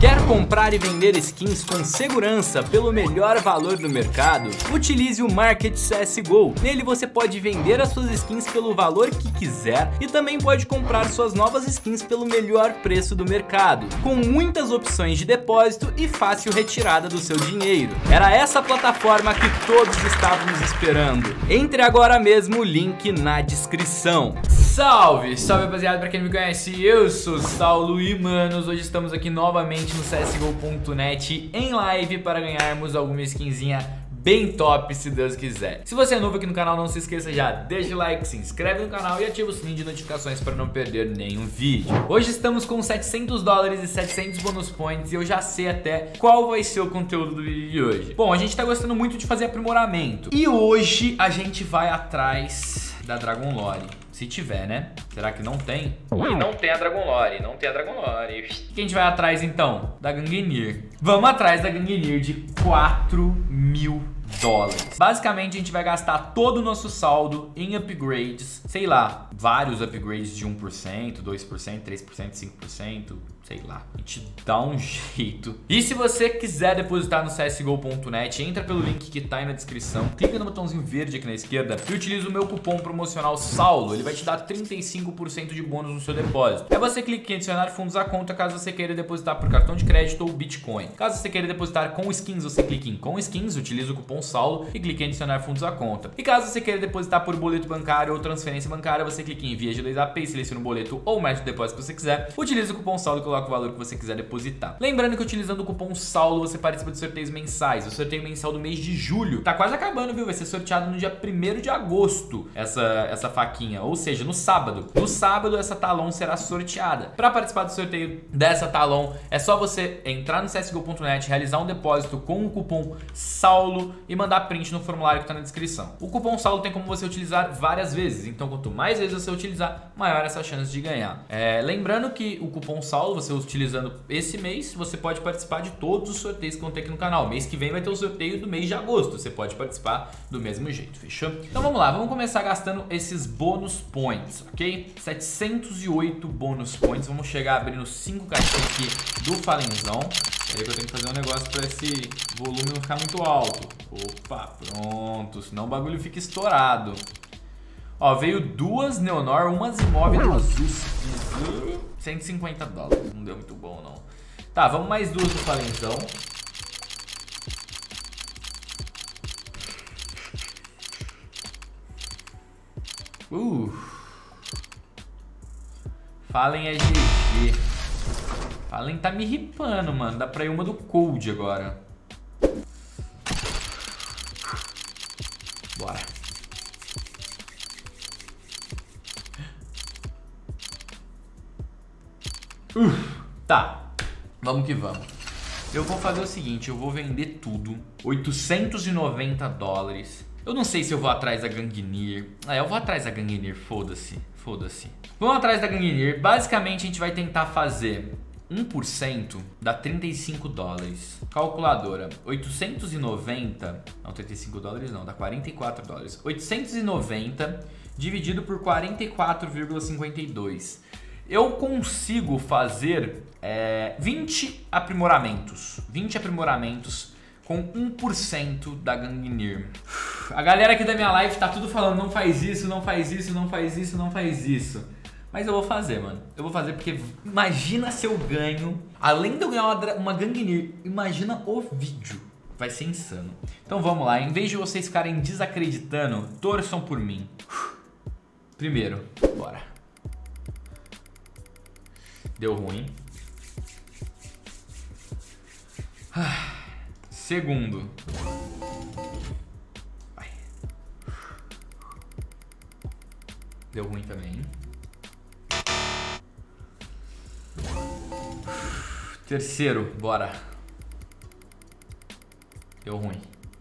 Quer comprar e vender skins com segurança pelo melhor valor do mercado? Utilize o Market CSGO. Nele você pode vender as suas skins pelo valor que quiser e também pode comprar suas novas skins pelo melhor preço do mercado, com muitas opções de depósito e fácil retirada do seu dinheiro. Era essa plataforma que todos estávamos esperando. Entre agora mesmo, o link na descrição. Salve, salve rapaziada, pra quem não me conhece, eu sou Saulo e manos, hoje estamos aqui novamente no CSGO.net em live para ganharmos alguma skinzinha bem top, se Deus quiser. Se você é novo aqui no canal, não se esqueça já, deixa o like, se inscreve no canal e ativa o sininho de notificações para não perder nenhum vídeo. Hoje estamos com $700 e 700 bonus points e eu já sei até qual vai ser o conteúdo do vídeo de hoje. Bom, a gente tá gostando muito de fazer aprimoramento e hoje a gente vai atrás da Dragon Lore. Se tiver, né? Será que não tem? E não tem a Dragon Lore, não tem a Dragon Lore. O que a gente vai atrás então? Da Gangnir. Vamos atrás da Gangnir de $4.000. Basicamente a gente vai gastar todo o nosso saldo em upgrades, sei lá, vários upgrades de 1%, 2%, 3%, 5%, sei lá, a gente dá um jeito. E se você quiser depositar no CSGO.net, entra pelo link que tá aí na descrição, clica no botãozinho verde aqui na esquerda e utiliza o meu cupom promocional SAULO, ele vai te dar 35% de bônus no seu depósito. É você clica em adicionar fundos à conta caso você queira depositar por cartão de crédito ou Bitcoin. Caso você queira depositar com skins, você clica em com skins, utiliza o cupom SAULO e clica em adicionar fundos à conta. E caso você queira depositar por boleto bancário ou transferência bancária, você clica em via de Laser Pay, seleciona o boleto ou o método de depósito que você quiser, utiliza o cupom SAULO e coloca o valor que você quiser depositar. Lembrando que utilizando o cupom SAULO você participa de sorteios mensais. O sorteio mensal do mês de julho tá quase acabando, viu? Vai ser sorteado no dia 1º de agosto essa faquinha, ou seja, no sábado. No sábado essa talão será sorteada. Para participar do sorteio dessa talão é só você entrar no CSGO.net, realizar um depósito com o cupom SAULO e mandar print no formulário que tá na descrição. O cupom SAULO tem como você utilizar várias vezes, então quanto mais vezes você utilizar, maior essa chance de ganhar. Lembrando que o cupom SAULO, você utilizando esse mês, você pode participar de todos os sorteios que vão ter aqui no canal. Mês que vem vai ter o sorteio do mês de agosto, você pode participar do mesmo jeito, fechou? Então vamos lá, vamos começar gastando esses bônus points, ok? 708 bônus points, vamos chegar abrindo 5 caixinhas aqui do Falenzão. É aí que eu tenho que fazer um negócio para esse volume não ficar muito alto. Opa, pronto, senão o bagulho fica estourado. Ó, veio duas Neonor, uma Zimov e duas Zeus. $150, não deu muito bom não. Tá, vamos mais duas do Falenzão. Fallen é GG. Fallen tá me ripando, mano. Dá pra ir uma do Cold agora. Bora. Tá, vamos que vamos. Eu vou fazer o seguinte, eu vou vender tudo, $890. Eu não sei se eu vou atrás da Gangnir. Eu vou atrás da Gangnir, foda-se, foda-se. Vamos atrás da Gangnir. Basicamente a gente vai tentar fazer 1% dá $35. Calculadora, 890, não, $35 não, dá $44. 890 dividido por 44,52. Eu consigo fazer 20 aprimoramentos. 20 aprimoramentos com 1% da Gangnir. A galera aqui da minha live tá tudo falando, não faz isso, não faz isso, não faz isso, não faz isso. Mas eu vou fazer, mano. Eu vou fazer porque imagina se eu ganho, além de eu ganhar uma Gangnir, imagina o vídeo. Vai ser insano. Então vamos lá, em vez de vocês ficarem desacreditando, torçam por mim. Primeiro, bora. Deu ruim. Segundo. Vai. Deu ruim também. Terceiro, bora. Deu ruim.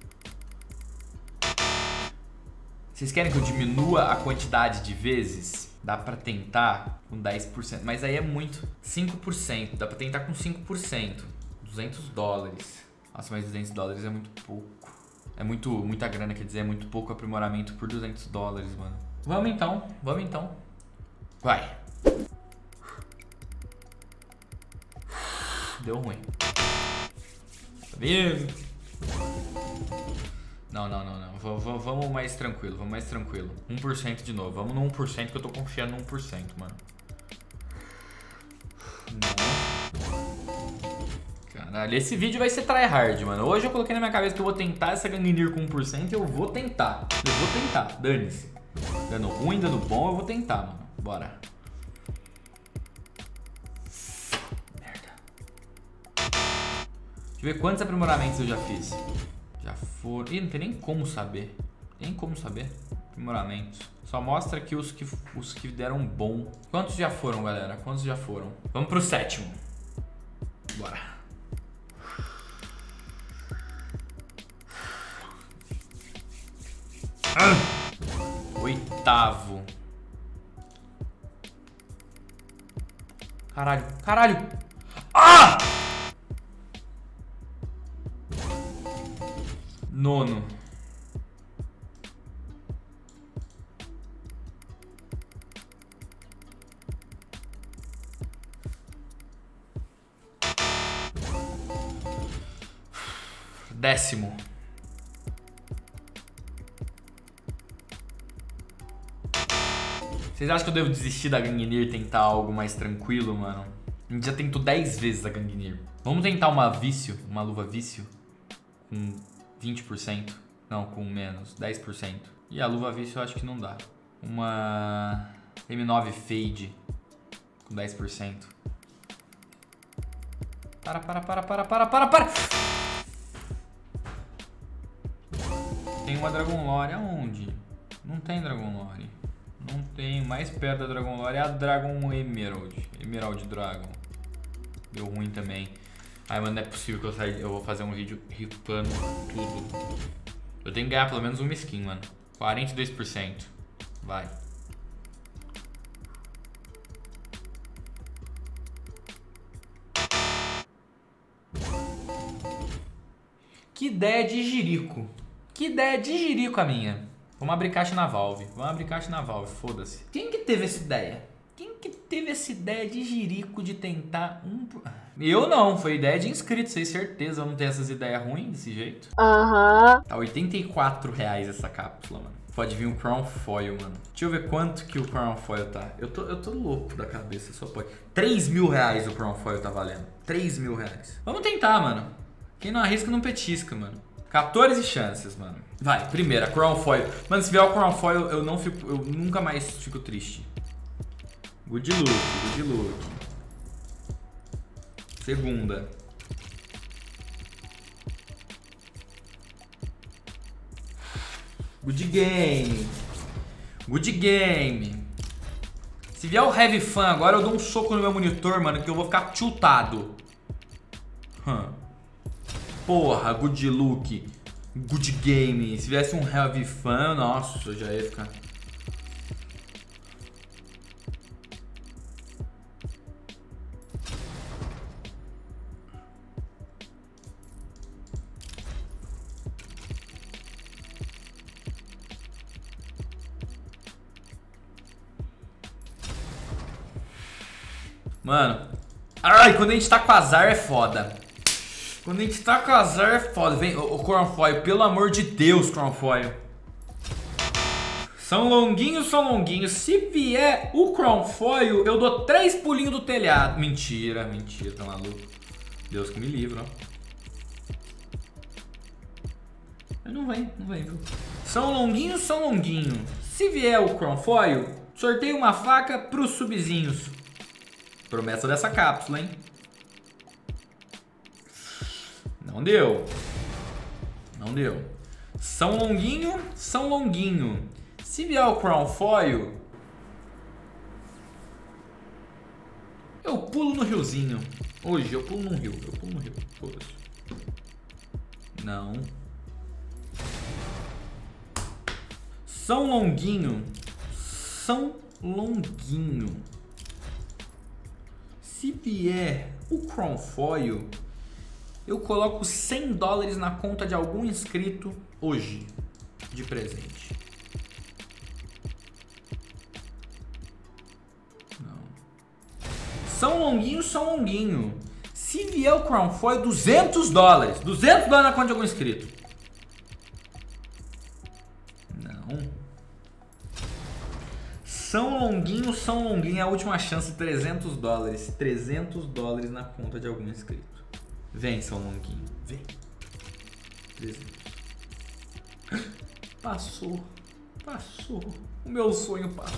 Vocês querem que eu diminua a quantidade de vezes? Dá pra tentar com 10%, mas aí é muito. 5%, dá pra tentar com 5%. $200. Nossa, mas $200 é muito pouco. É muita grana, quer dizer, é muito pouco aprimoramento por $200, mano. Vamos então, vamos então. Vai. Deu ruim. Tá vendo? Não. Vamos mais tranquilo, 1% de novo. Vamos no 1% que eu tô confiando no 1%, mano. Caralho, esse vídeo vai ser tryhard, mano. Hoje eu coloquei na minha cabeça que eu vou tentar essa Gangnir com 1% e eu vou tentar. Dane-se. Dando ruim, dando bom, eu vou tentar, mano. Bora. Merda. Deixa eu ver quantos aprimoramentos eu já fiz. Já foram... Ih, não tem nem como saber. Aprimoramentos. Só mostra aqui os que deram bom. Quantos já foram, galera? Vamos pro 7º. Bora. Oitavo. Caralho. Ah! Nono. Décimo. Vocês acham que eu devo desistir da Gangnir e tentar algo mais tranquilo, mano? A gente já tentou 10 vezes a Gangnir. Vamos tentar uma luva vício com 20%. Não, com menos, 10%. E a luva vício eu acho que não dá. Uma M9 Fade com 10%. Para! Tem uma Dragon Lore aonde? Não tem Dragon Lore. Não tem. Mais perto da Dragon Lore é a Dragon Emerald. Emerald Dragon. Deu ruim também. Ai, mano, não é possível que eu vou fazer um vídeo ripando tudo. Eu tenho que ganhar pelo menos uma skin, mano. 42%. Vai. Que ideia de jirico. A minha. Vamos abrir caixa na Valve. Foda-se. Quem que teve essa ideia de jirico de tentar um... Eu não, foi ideia de inscrito, sei certeza. Eu não tenho essas ideias ruins desse jeito. Tá R$84 essa cápsula, mano. Pode vir um Crown Foil, mano. Deixa eu ver quanto que o Crown Foil tá. Eu tô louco da cabeça, só pode. R$3.000 o Crown Foil tá valendo. R$3.000. Vamos tentar, mano. Quem não arrisca não petisca, mano. 14 chances, mano. Vai, primeira, Crown Foil. Mano, se vier o Crown Foil, eu nunca mais fico triste. Good look. Segunda. Good game. Se vier o Heavy Fan agora, eu dou um soco no meu monitor, mano, que eu vou ficar tiltado. Porra, good look. Good game. Se viesse um Heavy Fan, nossa, eu já ia ficar... Mano, ai, quando a gente tá com azar é foda. Vem, o Crown Foil, pelo amor de Deus, Crown Foil. São longuinhos. Se vier o Crown Foil, eu dou 3 pulinhos do telhado. Mentira, tá maluco. Deus que me livre, ó. Mas não vem, viu? São longuinhos. Se vier o Crown Foil, sorteio uma faca pros subzinhos. Promessa dessa cápsula, hein? Não deu. São longuinho. Se vier o Crown Foil, eu pulo no riozinho. Hoje eu pulo num rio. Foda-se. Não. São longuinho. Se vier o Crown Foil, eu coloco $100 na conta de algum inscrito hoje, de presente. Não. São longuinho. Se vier o Crown Foil, $200. $200 na conta de algum inscrito. Não. São Longuinho, a última chance, $300. $300 na conta de algum inscrito. Vem, São Longuinho, vem. 300. Passou. O meu sonho passou.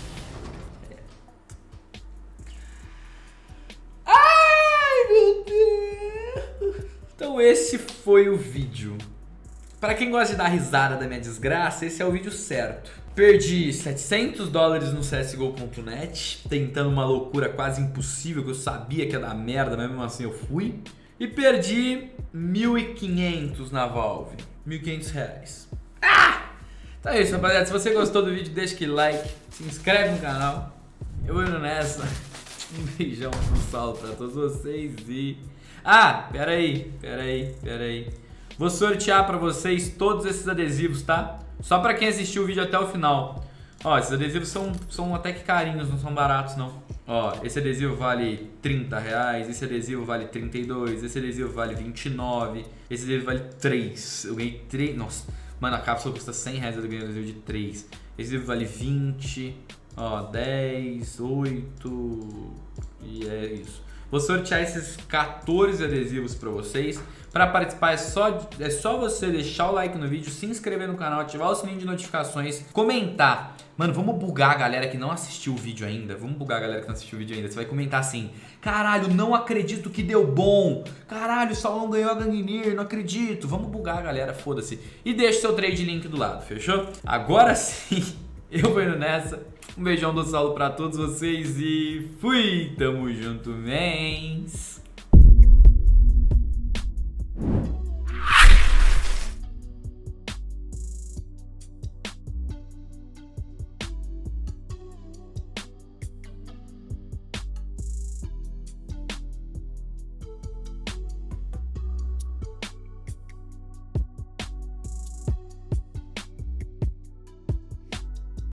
Ai, meu Deus. Então esse foi o vídeo. Para quem gosta de dar risada da minha desgraça, esse é o vídeo certo. Perdi $700 no CSGO.net, tentando uma loucura quase impossível, que eu sabia que ia dar merda, mas mesmo assim eu fui. E perdi 1.500 na Valve, R$1.500. Então é isso, rapaziada. Se você gostou do vídeo, deixa aquele like, se inscreve no canal. Eu vou indo nessa. Um beijão, um salve pra todos vocês e... Pera aí. Vou sortear pra vocês todos esses adesivos, tá? Só pra quem assistiu o vídeo até o final. Ó, esses adesivos são até que carinhos, não são baratos não. Ó, esse adesivo vale R$30, esse adesivo vale 32, esse adesivo vale 29, esse adesivo vale 3. Eu ganhei 3, nossa, mano, a cápsula custa R$100, eu ganhei um adesivo de 3. Esse adesivo vale 20, ó, 10, 8 e é isso. Vou sortear esses 14 adesivos pra vocês. Para participar é só você deixar o like no vídeo, se inscrever no canal, ativar o sininho de notificações, comentar. Mano, vamos bugar a galera que não assistiu o vídeo ainda. Você vai comentar assim: caralho, não acredito que deu bom. Caralho, o Saulão ganhou a Gangnir, não acredito. Vamos bugar a galera, foda-se. E deixa seu trade link do lado, fechou? Agora sim, eu vou indo nessa. Um beijão do Saulo pra todos vocês e fui! Tamo junto, mens!